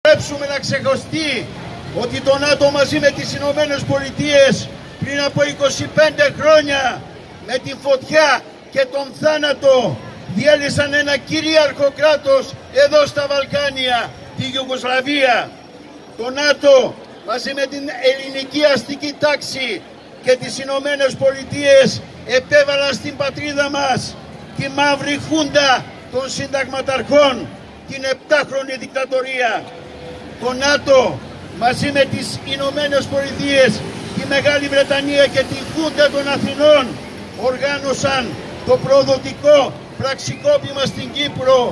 επιτρέψουμε να ξεχωστεί ότι το ΝΑΤΟ μαζί με τις Ηνωμένες Πολιτείες πριν από 25 χρόνια με την φωτιά και τον θάνατο διέλυσαν ένα κυρίαρχο κράτος εδώ στα Βαλκάνια, τη Ιουγκοσλαβία. Το ΝΑΤΟ μαζί με την ελληνική αστική τάξη και τις Ηνωμένες Πολιτείες επέβαλαν στην πατρίδα μας τη μαύρη χούντα των συνταγματαρχών, την 7χρονη δικτατορία. Το ΝΑΤΟ μαζί με τις Ηνωμένες Πολιτείες, τη Μεγάλη Βρετανία και τη Χούντα των Αθηνών οργάνωσαν το προδοτικό πραξικόπημα στην Κύπρο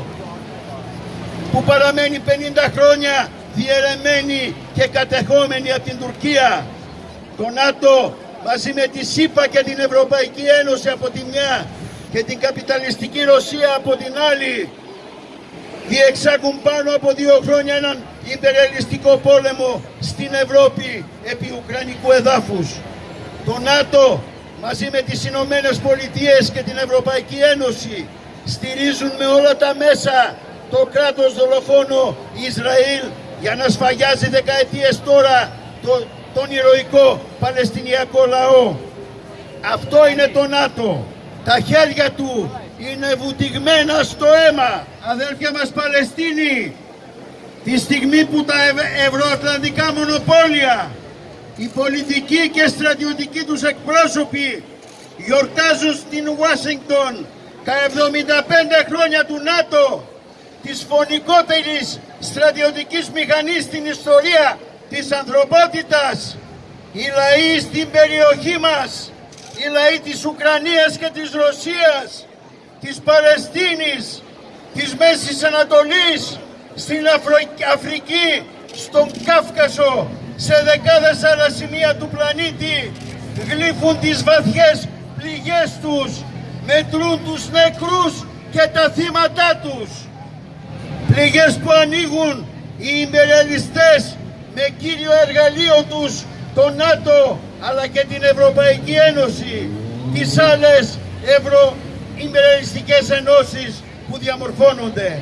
που παραμένει 50 χρόνια διαιρεμένη και κατεχόμενη από την Τουρκία. Το ΝΑΤΟ μαζί με τη ΣΥΠΑ και την Ευρωπαϊκή Ένωση από τη μια και την καπιταλιστική Ρωσία από την άλλη διεξάγουν πάνω από 2 χρόνια έναν υπερελιστικό πόλεμο στην Ευρώπη επί Ουκρανικού εδάφους. Το ΝΑΤΟ μαζί με τις Ηνωμένες Πολιτείες και την Ευρωπαϊκή Ένωση στηρίζουν με όλα τα μέσα το κράτος δολοφόνο Ισραήλ για να σφαγιάζει δεκαετίες τώρα τον ηρωικό Παλαιστινιακό λαό. Αυτό είναι το ΝΑΤΟ. Τα χέρια του είναι βουτυγμένα στο αίμα. Αδέρφια μας Παλαιστίνοι, τη στιγμή που τα ευρωατλαντικά μονοπόλια, οι πολιτικοί και στρατιωτικοί τους εκπρόσωποι γιορτάζουν στην Ουάσιγκτον τα 75 χρόνια του ΝΑΤΟ, της φωνικότερης στρατιωτικής μηχανής στην ιστορία της ανθρωπότητας, οι λαοί στην περιοχή μας, οι λαοί της Ουκρανίας και της Ρωσίας, της Παλαιστίνης, της Μέσης Ανατολής, στην Αφρική, στον Κάφκασο, σε δεκάδες άλλα σημεία του πλανήτη, γλύφουν τις βαθιές πληγές τους, μετρούν τους νεκρούς και τα θύματά τους. Πληγές που ανοίγουν οι ιμπεριαλιστές με κύριο εργαλείο τους το ΝΑΤΟ αλλά και την Ευρωπαϊκή Ένωση, τις άλλες ευρωιμπεριαλιστικές ενώσεις που διαμορφώνονται.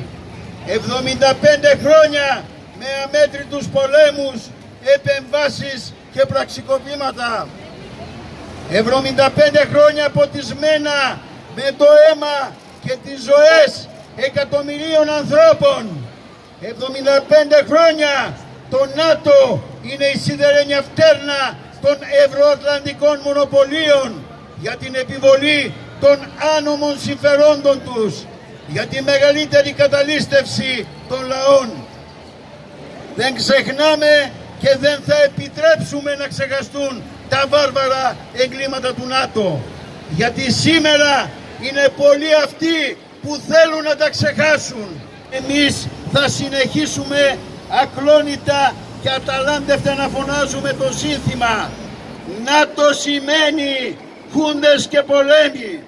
75 χρόνια με αμέτρητους πολέμους, επεμβάσεις και πραξικοπήματα. 75 χρόνια ποτισμένα με το αίμα και τις ζωές εκατομμυρίων ανθρώπων. 75 χρόνια το ΝΑΤΟ είναι η σιδερένια φτέρνα των ευρωατλαντικών μονοπωλίων για την επιβολή των άνομων συμφερόντων τους, για τη μεγαλύτερη καταλύστευση των λαών. Δεν ξεχνάμε και δεν θα επιτρέψουμε να ξεχαστούν τα βάρβαρα εγκλήματα του ΝΑΤΟ, γιατί σήμερα είναι πολλοί αυτοί που θέλουν να τα ξεχάσουν. Εμείς θα συνεχίσουμε ακλόνητα και αταλάντευτα να φωνάζουμε το σύνθημα «ΝΑΤΟ σημαίνει χούντες και πολέμοι».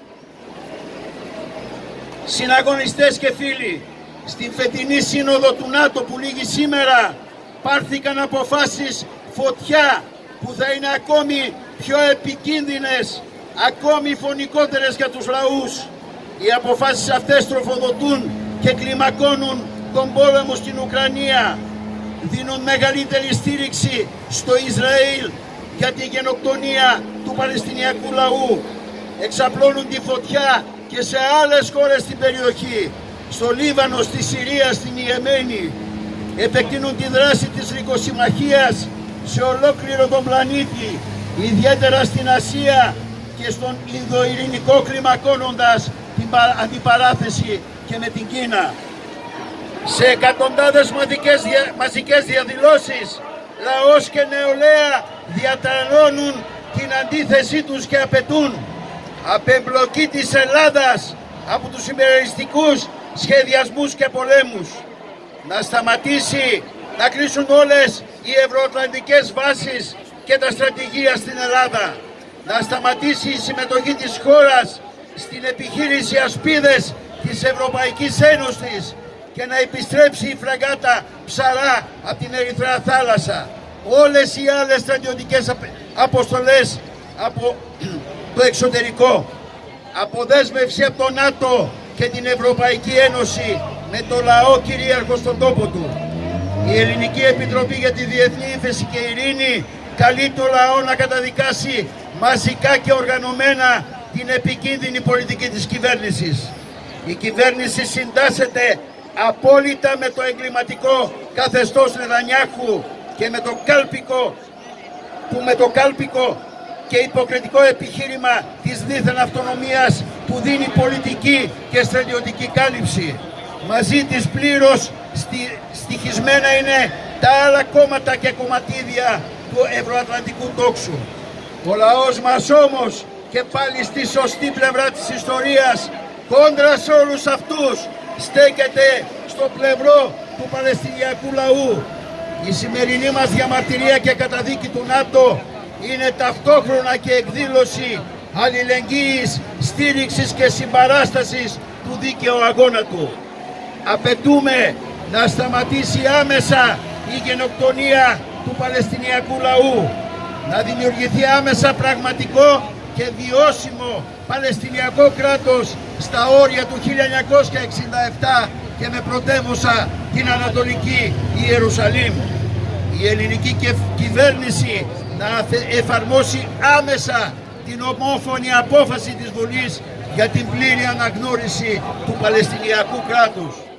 Συναγωνιστές και φίλοι, στην φετινή σύνοδο του ΝΑΤΟ που λήγει σήμερα πάρθηκαν αποφάσεις φωτιά που θα είναι ακόμη πιο επικίνδυνες, ακόμη φωνικότερες για τους λαούς. Οι αποφάσεις αυτές τροφοδοτούν και κλιμακώνουν τον πόλεμο στην Ουκρανία, δίνουν μεγαλύτερη στήριξη στο Ισραήλ για την γενοκτονία του Παλαιστινιακού λαού, εξαπλώνουν τη φωτιά και σε άλλες χώρες στην περιοχή, στο Λίβανο, στη Συρία, στην Ιεμένη, επεκτείνουν τη δράση της ρικοσυμμαχίας σε ολόκληρο τον πλανήτη, ιδιαίτερα στην Ασία και στον Ινδοειρηνικό, κλιμακώνοντας την αντιπαράθεση και με την Κίνα. Σε εκατοντάδες μαζικές διαδηλώσεις, λαός και νεολαία διατρανώνουν την αντίθεσή τους και απαιτούν απεμπλοκή της Ελλάδας από τους υπερελιστικούς σχεδιασμούς και πολέμους, να σταματήσει να κλείσουν όλες οι ευρωατλαντικές βάσεις και τα στρατηγία στην Ελλάδα, να σταματήσει η συμμετοχή της χώρας στην επιχείρηση Ασπίδες της Ευρωπαϊκής Ένωσης και να επιστρέψει η φρεγάτα Ψαρά από την Ερυθρά θάλασσα. Όλες οι άλλες στρατιωτικές αποστολές από το εξωτερικό. Αποδέσμευση από το ΝΑΤΟ και την Ευρωπαϊκή Ένωση με το λαό κυρίαρχο στον τόπο του. Η Ελληνική Επιτροπή για τη Διεθνή Ύφεση και Ειρήνη καλεί το λαό να καταδικάσει μαζικά και οργανωμένα την επικίνδυνη πολιτική της κυβέρνησης. Η κυβέρνηση συντάσσεται απόλυτα με το εγκληματικό καθεστώς Νετανιάχου και με το κάλπικο και υποκριτικό επιχείρημα της δίθεν αυτονομίας που δίνει πολιτική και στρατιωτική κάλυψη. Μαζί της πλήρως στοιχισμένα είναι τα άλλα κόμματα και κομματίδια του ευρωατλαντικού τόξου. Ο λαός μας όμως και πάλι στη σωστή πλευρά της ιστορίας, κόντρα σε όλους αυτούς, στέκεται στο πλευρό του Παλαιστινιακού λαού. Η σημερινή μας διαμαρτυρία και καταδίκη του ΝΑΤΟ είναι ταυτόχρονα και εκδήλωση αλληλεγγύης, στήριξης και συμπαράστασης του δίκαιου αγώνα του. Απαιτούμε να σταματήσει άμεσα η γενοκτονία του Παλαιστινιακού λαού, να δημιουργηθεί άμεσα πραγματικό και βιώσιμο Παλαιστινιακό κράτος στα όρια του 1967 και με πρωτεύουσα την Ανατολική Ιερουσαλήμ. Η ελληνική κυβέρνηση να εφαρμόσει άμεσα την ομόφωνη απόφαση της Βουλής για την πλήρη αναγνώριση του Παλαιστινιακού κράτους.